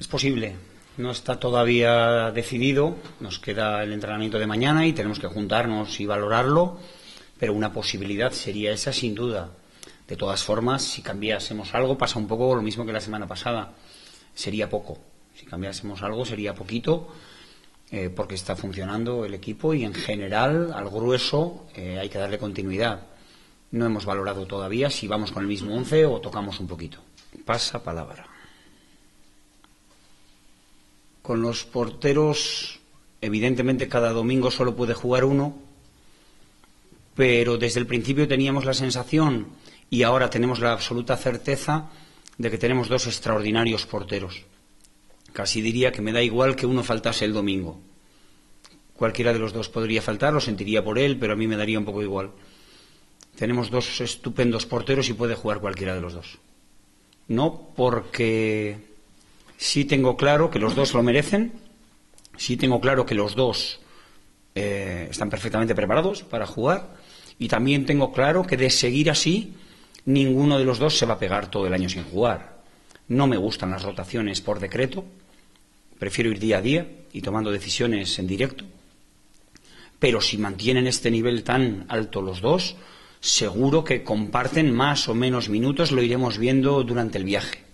Es posible, no está todavía decidido, nos queda el entrenamiento de mañana y tenemos que juntarnos y valorarlo, pero una posibilidad sería esa sin duda. De todas formas, si cambiásemos algo, pasa un poco lo mismo que la semana pasada, sería poco. Si cambiásemos algo sería poquito, porque está funcionando el equipo y en general, al grueso, hay que darle continuidad. No hemos valorado todavía si vamos con el mismo 11 o tocamos un poquito. Pasa palabra. Con los porteros, evidentemente cada domingo solo puede jugar uno, pero desde el principio teníamos la sensación, y ahora tenemos la absoluta certeza, de que tenemos dos extraordinarios porteros. Casi diría que me da igual que uno faltase el domingo. Cualquiera de los dos podría faltar, lo sentiría por él, pero a mí me daría un poco igual. Tenemos dos estupendos porteros y puede jugar cualquiera de los dos. No porque sí tengo claro que los dos lo merecen, sí tengo claro que los dos están perfectamente preparados para jugar, y también tengo claro que de seguir así ninguno de los dos se va a pegar todo el año sin jugar. No me gustan las rotaciones por decreto, prefiero ir día a día y tomando decisiones en directo, pero si mantienen este nivel tan alto los dos, seguro que comparten más o menos minutos, lo iremos viendo durante el viaje.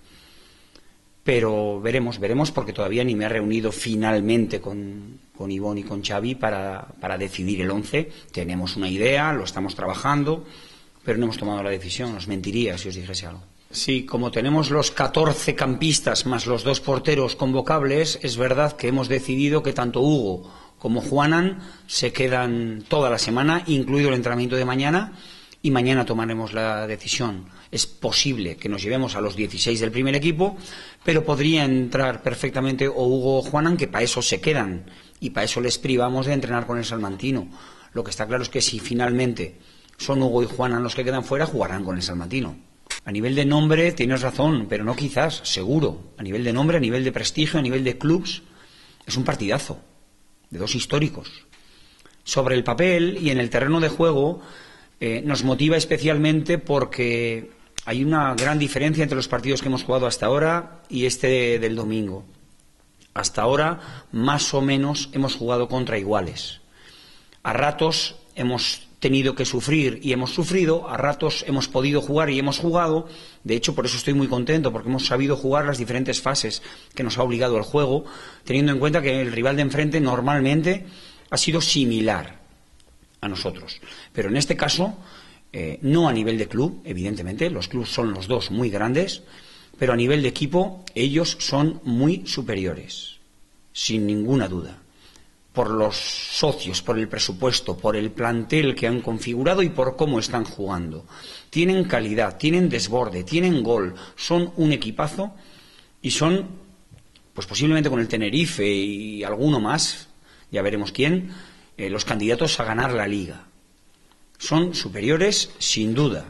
Pero veremos, porque todavía ni me he reunido finalmente con Ivonne y con Xavi para decidir el 11. Tenemos una idea, lo estamos trabajando, pero no hemos tomado la decisión. Os mentiría si os dijese algo. Sí, como tenemos los 14 campistas más los dos porteros convocables, es verdad que hemos decidido que tanto Hugo como Juanan se quedan toda la semana, incluido el entrenamiento de mañana, y mañana tomaremos la decisión. Es posible que nos llevemos a los 16 del primer equipo, pero podría entrar perfectamente o Hugo o Juanan, que para eso se quedan y para eso les privamos de entrenar con el salmantino. Lo que está claro es que si finalmente son Hugo y Juanan los que quedan fuera, jugarán con el salmantino. A nivel de nombre tienes razón, pero no quizás, seguro. A nivel de nombre, a nivel de prestigio, a nivel de clubs, es un partidazo de dos históricos. Sobre el papel y en el terreno de juego nos motiva especialmente porque hay una gran diferencia entre los partidos que hemos jugado hasta ahora y este del domingo. Hasta ahora, más o menos, hemos jugado contra iguales. A ratos hemos tenido que sufrir y hemos sufrido, a ratos hemos podido jugar y hemos jugado. De hecho, por eso estoy muy contento, porque hemos sabido jugar las diferentes fases que nos ha obligado el juego, teniendo en cuenta que el rival de enfrente normalmente ha sido similar a nosotros. Pero en este caso, no a nivel de club, evidentemente, los clubes son los dos muy grandes, pero a nivel de equipo ellos son muy superiores, sin ninguna duda, por los socios, por el presupuesto, por el plantel que han configurado y por cómo están jugando. Tienen calidad, tienen desborde, tienen gol, son un equipazo y son, pues posiblemente con el Tenerife y alguno más, ya veremos quién, los candidatos a ganar la Liga. Son superiores sin duda,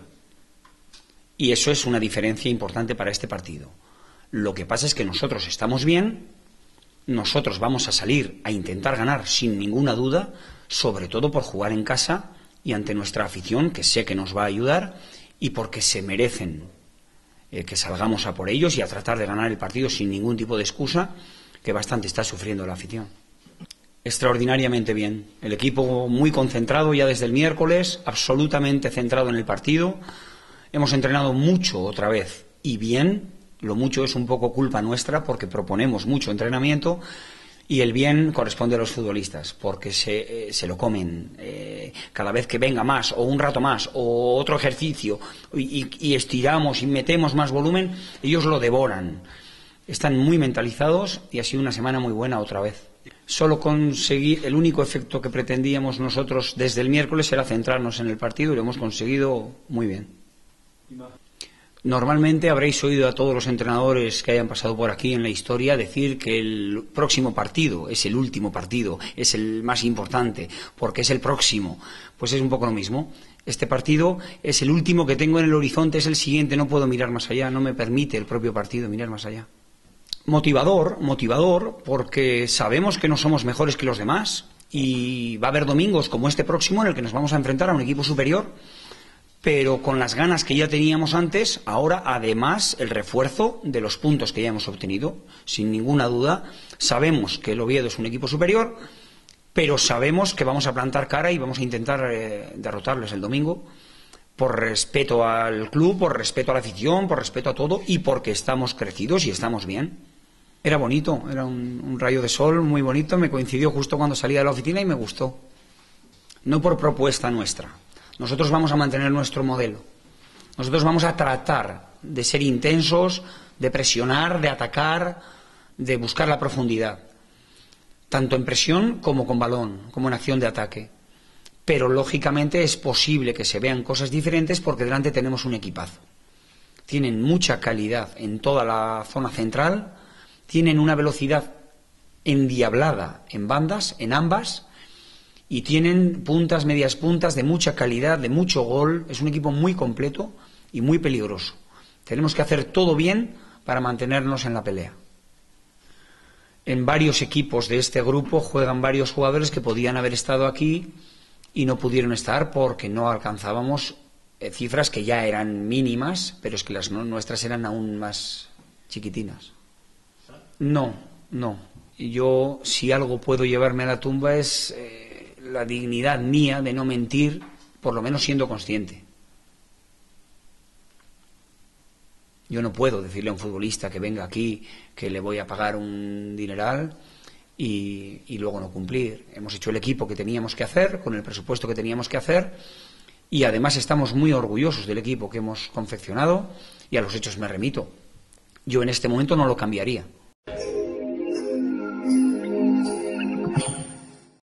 y eso es una diferencia importante para este partido. Lo que pasa es que nosotros estamos bien, nosotros vamos a salir a intentar ganar sin ninguna duda, sobre todo por jugar en casa y ante nuestra afición, que sé que nos va a ayudar, y porque se merecen que salgamos a por ellos y a tratar de ganar el partido sin ningún tipo de excusa, que bastante está sufriendo la afición. Extraordinariamente bien. El equipo muy concentrado ya desde el miércoles, absolutamente centrado en el partido. Hemos entrenado mucho otra vez y bien. Lo mucho es un poco culpa nuestra porque proponemos mucho entrenamiento y el bien corresponde a los futbolistas porque se lo comen. Cada vez que venga más o un rato más o otro ejercicio y estiramos y metemos más volumen, ellos lo devoran. Están muy mentalizados y ha sido una semana muy buena otra vez. Solo conseguir, el único efecto que pretendíamos nosotros desde el miércoles era centrarnos en el partido y lo hemos conseguido muy bien. Normalmente habréis oído a todos los entrenadores que hayan pasado por aquí en la historia decir que el próximo partido es el último partido, es el más importante, porque es el próximo. Pues es un poco lo mismo. Este partido es el último que tengo en el horizonte, es el siguiente, no puedo mirar más allá, no me permite el propio partido mirar más allá. Motivador, porque sabemos que no somos mejores que los demás y va a haber domingos como este próximo en el que nos vamos a enfrentar a un equipo superior pero con las ganas que ya teníamos antes, ahora además el refuerzo de los puntos que ya hemos obtenido. Sin ninguna duda, sabemos que el Oviedo es un equipo superior, pero sabemos que vamos a plantar cara y vamos a intentar derrotarles el domingo, por respeto al club, por respeto a la afición, por respeto a todo y porque estamos crecidos y estamos bien. Era bonito, era un rayo de sol muy bonito, me coincidió justo cuando salía de la oficina y me gustó. No por propuesta nuestra. Nosotros vamos a mantener nuestro modelo. Nosotros vamos a tratar de ser intensos, de presionar, de atacar, de buscar la profundidad. Tanto en presión como con balón, como en acción de ataque. Pero lógicamente es posible que se vean cosas diferentes porque delante tenemos un equipazo. Tienen mucha calidad en toda la zona central, tienen una velocidad endiablada en bandas, en ambas, y tienen puntas, medias puntas de mucha calidad, de mucho gol. Es un equipo muy completo y muy peligroso. Tenemos que hacer todo bien para mantenernos en la pelea. En varios equipos de este grupo juegan varios jugadores que podían haber estado aquí y no pudieron estar porque no alcanzábamos cifras que ya eran mínimas, pero es que las nuestras eran aún más chiquitinas. No. Yo, si algo puedo llevarme a la tumba es la dignidad mía de no mentir, por lo menos siendo consciente. Yo no puedo decirle a un futbolista que venga aquí que le voy a pagar un dineral y luego no cumplir. Hemos hecho el equipo que teníamos que hacer, con el presupuesto que teníamos que hacer, y además estamos muy orgullosos del equipo que hemos confeccionado, y a los hechos me remito. Yo en este momento no lo cambiaría.